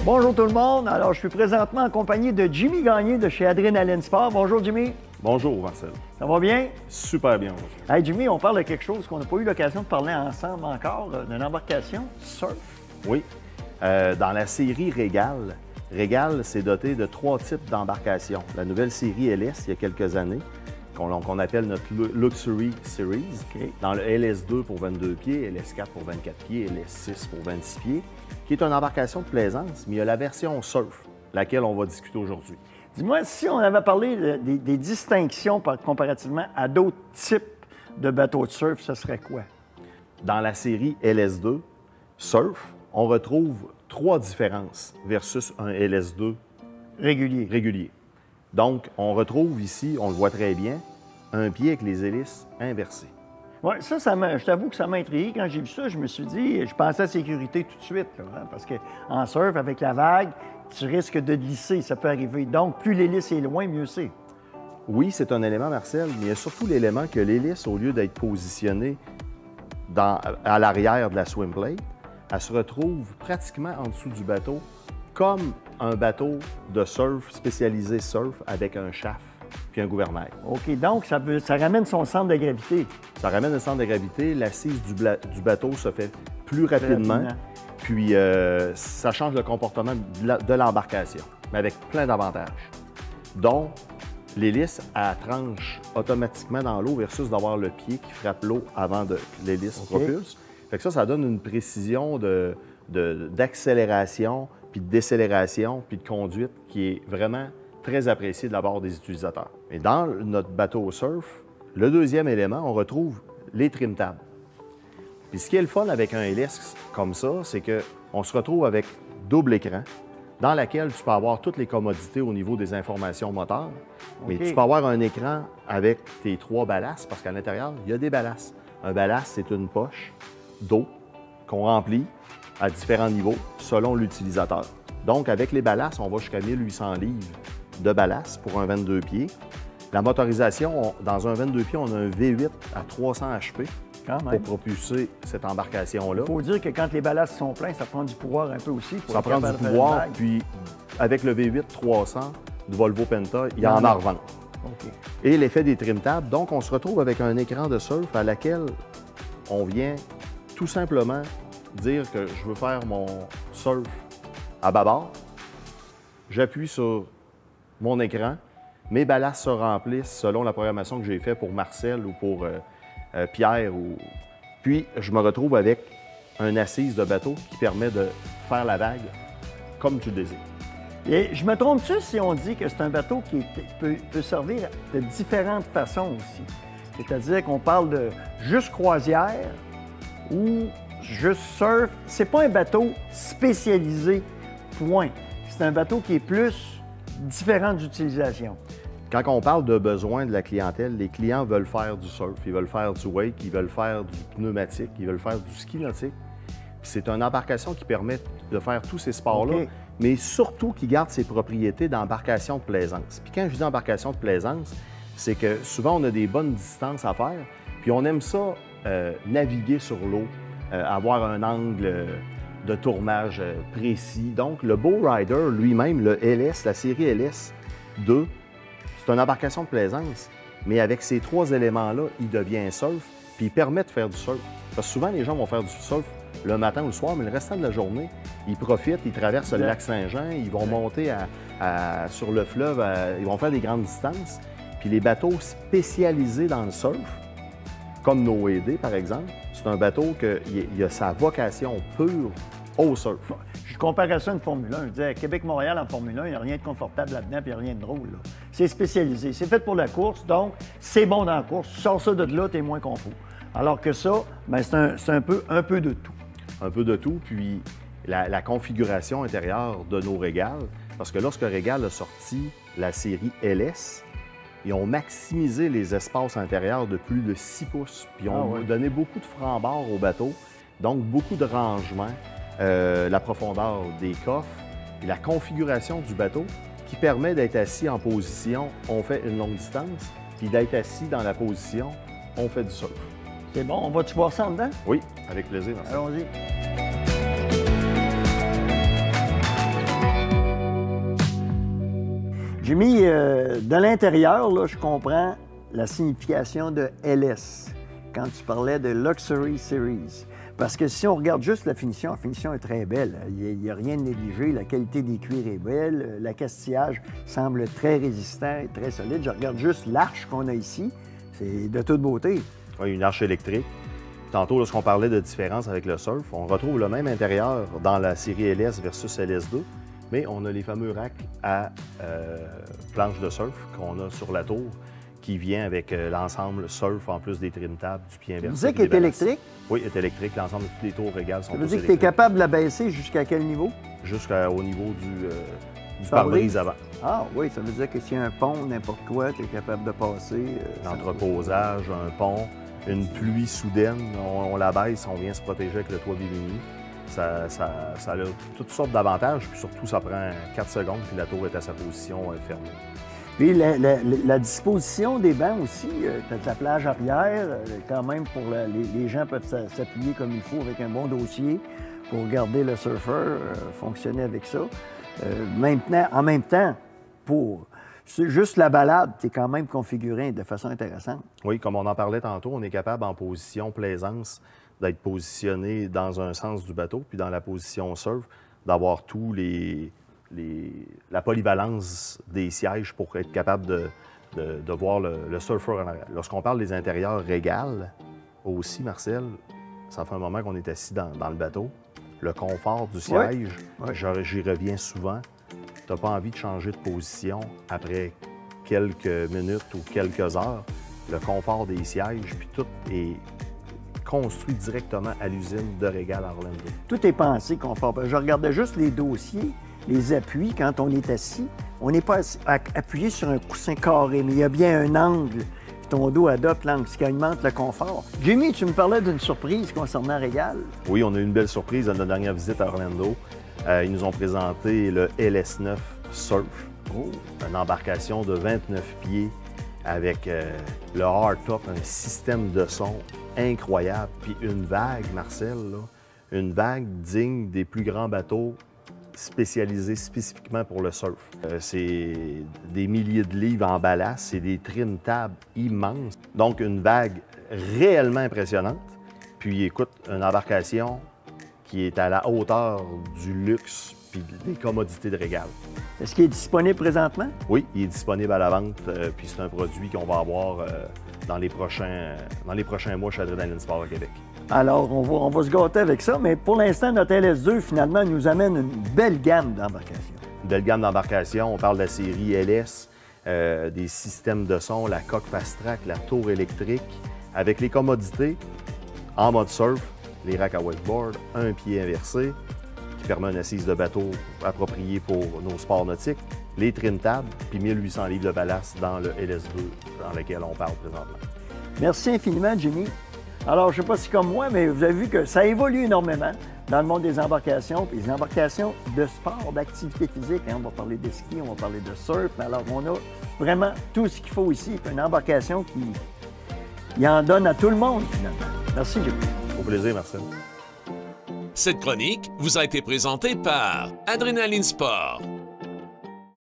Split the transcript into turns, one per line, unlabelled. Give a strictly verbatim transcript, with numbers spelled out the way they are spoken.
Bonjour tout le monde. Alors, je suis présentement en compagnie de Jimmy Gagné de chez Adrénaline Sport. Bonjour, Jimmy.
Bonjour, Marcel.
Ça va bien?
Super bien.
Hey, Jimmy, on parle de quelque chose qu'on n'a pas eu l'occasion de parler ensemble encore, d'une embarcation surf.
Oui. Euh, dans la série Régal, Régal s'est doté de trois types d'embarcations. La nouvelle série L S, il y a quelques années, qu'on qu'on appelle notre Luxury Series.
Okay.
Dans le L S deux pour vingt-deux pieds, L S quatre pour vingt-quatre pieds, L S six pour vingt-six pieds, qui est une embarcation de plaisance, mais il y a la version surf, laquelle on va discuter aujourd'hui.
Dis-moi, si on avait parlé de, des, des distinctions par, comparativement à d'autres types de bateaux de surf, ce serait quoi?
Dans la série L S deux Surf, on retrouve trois différences versus un L S deux
régulier.
régulier. Donc, on retrouve ici, on le voit très bien, un pied avec les hélices inversées.
Oui, ça, ça je t'avoue que ça m'a intrigué. Quand j'ai vu ça, je me suis dit, je pensais à sécurité tout de suite. Là, hein, parce qu'en surf, avec la vague, tu risques de glisser, ça peut arriver. Donc, plus l'hélice est loin, mieux c'est.
Oui, c'est un élément, Marcel, mais il y a surtout l'élément que l'hélice, au lieu d'être positionnée dans, à l'arrière de la swim plate, elle se retrouve pratiquement en dessous du bateau, comme un bateau de surf spécialisé surf avec un shaft puis un gouvernail.
OK, donc ça, veut, ça ramène son centre de gravité.
Ça ramène le centre de gravité, l'assise du, du bateau se fait plus rapidement,
rapidement.
puis euh, ça change le comportement de l'embarcation, mais avec plein d'avantages, dont l'hélice, elle tranche automatiquement dans l'eau versus d'avoir le pied qui frappe l'eau avant que l'hélice
okay.
propulse. Fait que ça, ça donne une précision de, de, d'accélération, puis de décélération, puis de conduite qui est vraiment très appréciée de la part des utilisateurs. Et dans notre bateau surf, le deuxième élément, on retrouve les trim tabs. Puis ce qui est le fun avec un hélice comme ça, c'est qu'on se retrouve avec double écran, dans laquelle tu peux avoir toutes les commodités au niveau des informations moteurs, mais
okay.
tu peux avoir un écran avec tes trois ballasts, parce qu'à l'intérieur, il y a des ballasts. Un ballast, c'est une poche d'eau qu'on remplit à différents niveaux selon l'utilisateur. Donc, avec les ballasts, on va jusqu'à mille huit cents livres de ballast pour un vingt-deux pieds. La motorisation, on, dans un vingt-deux pieds, on a un V huit à trois cents H P
Quand même.
pour propulser cette embarcation-là.
Il faut dire que quand les ballasts sont pleins, ça prend du pouvoir un peu aussi. Pour
ça prend du pouvoir, puis avec le V huit trois cents du Volvo Penta, il y en a en revente.
Okay.
Et l'effet des trim tabs, donc on se retrouve avec un écran de surf à laquelle on vient tout simplement dire que je veux faire mon surf à bâbord. J'appuie sur mon écran, mes ballasts se remplissent selon la programmation que j'ai faite pour Marcel ou pour euh, euh, Pierre. Ou... Puis, je me retrouve avec un assise de bateau qui permet de faire la vague comme tu le désires.
Et je me trompe-tu si on dit que c'est un bateau qui est, peut, peut servir de différentes façons aussi? C'est-à-dire qu'on parle de juste croisière ou juste surf. C'est pas un bateau spécialisé, point. C'est un bateau qui est plus différent d'utilisation.
Quand on parle de besoins de la clientèle, les clients veulent faire du surf, ils veulent faire du wake, ils veulent faire du pneumatique, ils veulent faire du ski nautique. C'est une embarcation qui permet de faire tous ces sports-là, okay. mais surtout qui garde ses propriétés d'embarcation de plaisance. Puis quand je dis embarcation de plaisance, c'est que souvent on a des bonnes distances à faire, puis on aime ça euh, naviguer sur l'eau, euh, avoir un angle euh, de tournage euh, précis. Donc le Bowrider lui-même, le L S, la série L S deux, c'est une embarcation de plaisance, mais avec ces trois éléments-là, il devient surf, puis il permet de faire du surf. Parce que souvent, les gens vont faire du surf le matin ou le soir, mais le restant de la journée, ils profitent, ils traversent le lac Saint-Jean, ils vont monter à, à, sur le fleuve, à, ils vont faire des grandes distances. Puis les bateaux spécialisés dans le surf, comme nos E D par exemple, c'est un bateau qui a sa vocation pure au surf.
Je comparais ça à une Formule un. Je disais, Québec-Montréal en Formule un, il n'y a rien de confortable là-dedans, puis il n'y a rien de drôle. C'est spécialisé. C'est fait pour la course, donc c'est bon dans la course. Tu sors ça de là, tu es moins confort. Alors que ça, c'est un, un, peu, un peu de tout.
Un peu de tout, puis la, la configuration intérieure de nos Régales, parce que lorsque Régal a sorti la série L S, ils ont maximisé les espaces intérieurs de plus de six pouces, puis ils ont ah ouais. donné beaucoup de franc-bord au bateau, donc beaucoup de rangement. Euh, la profondeur des coffres et la configuration du bateau qui permet d'être assis en position, on fait une longue distance, puis d'être assis dans la position, on fait du surf.
C'est bon, on va-tu voir ça en dedans?
Oui, avec plaisir.
Allons-y. Jimmy, euh, de l'intérieur, là, je comprends la signification de L S quand tu parlais de Luxury Series. Parce que si on regarde juste la finition, la finition est très belle. Il n'y a, a rien de négligé. La qualité des cuirs est belle. L'accastillage semble très résistant et très solide. Je regarde juste l'arche qu'on a ici. C'est de toute beauté.
Oui, une arche électrique. Tantôt, lorsqu'on parlait de différence avec le surf, on retrouve le même intérieur dans la série L S versus L S deux, mais on a les fameux racks à euh, planches de surf qu'on a sur la tour, qui vient avec euh, l'ensemble surf en plus des trim tables, du pied inversé.
Tu disais qu'elle est électrique?
Oui, elle est électrique. L'ensemble de toutes les tours régales sont
Ça veut
tous
dire que tu es
électriques.
capable de la baisser jusqu'à quel niveau?
Jusqu'au niveau du, euh, du
Pare-brise.
pare-brise avant.
Ah oui, ça veut dire que s'il y a un pont, n'importe quoi, tu es capable de passer. Euh,
L'entreposage, un pont, une pluie soudaine, on, on la baisse, on vient se protéger avec le toit Bimini. Ça, ça, ça a toutes sortes d'avantages, puis surtout, ça prend quatre secondes, puis la tour est à sa position euh, fermée.
Puis la, la, la disposition des bancs aussi, euh, tu as la plage arrière, euh, quand même, pour la, les, les gens peuvent s'appuyer comme il faut avec un bon dossier pour garder le surfeur euh, fonctionner avec ça. Euh, maintenant, en même temps, pour juste la balade, tu es quand même configuré de façon intéressante.
Oui, comme on en parlait tantôt, on est capable en position plaisance d'être positionné dans un sens du bateau, puis dans la position surf, d'avoir tous les... Les, la polyvalence des sièges pour être capable de, de, de voir le, le surfeur en arrière. Lorsqu'on parle des intérieurs régales, aussi, Marcel, ça fait un moment qu'on est assis dans, dans le bateau. Le confort du siège,
ouais. Ouais.
J'y reviens souvent. Tu n'as pas envie de changer de position après quelques minutes ou quelques heures. Le confort des sièges, puis tout est construit directement à l'usine de Régal à Orlando.
Tout est pensé confort. Je regardais juste les dossiers. Les appuis, quand on est assis, on n'est pas appuyé sur un coussin carré, mais il y a bien un angle. Ton dos adopte l'angle, ce qui augmente le confort. Jimmy, tu me parlais d'une surprise concernant Régal.
Oui, on a eu une belle surprise à notre dernière visite à Orlando. Euh, ils nous ont présenté le L S neuf Surf,
oh.
Une embarcation de vingt-neuf pieds avec euh, le hardtop, un système de son incroyable, puis une vague, Marcel, là, une vague digne des plus grands bateaux spécialisé spécifiquement pour le surf. Euh, c'est des milliers de livres en ballast, c'est des trim tables immenses. Donc, une vague réellement impressionnante. Puis, écoute, une embarcation qui est à la hauteur du luxe puis des commodités de Régal.
Est-ce qu'il est disponible présentement?
Oui, il est disponible à la vente. Euh, puis, c'est un produit qu'on va avoir euh, dans, les prochains, dans les prochains mois chez Adrenaline Sport au Québec.
Alors, on va, on va se gâter avec ça, mais pour l'instant, notre L S deux, finalement, nous amène une belle gamme d'embarcations.
Une belle gamme d'embarcations. On parle de la série L S, euh, des systèmes de son, la coque fast-track, la tour électrique, avec les commodités en mode surf, les racks à wakeboard, un pied inversé, qui permet une assise de bateau appropriée pour nos sports nautiques, les trim tables, puis mille huit cents livres de ballast dans le L S deux dans lequel on parle présentement.
Merci infiniment, Jimmy. Alors, je ne sais pas si comme moi, mais vous avez vu que ça évolue énormément dans le monde des embarcations, puis les embarcations de sport, d'activité physique. Hein, on va parler de ski, on va parler de surf. Alors, on a vraiment tout ce qu'il faut ici. Une embarcation qui il en donne à tout le monde, finalement. Merci, Jimmy.
Au plaisir, Marcel.
Cette chronique vous a été présentée par Adrenaline Sport.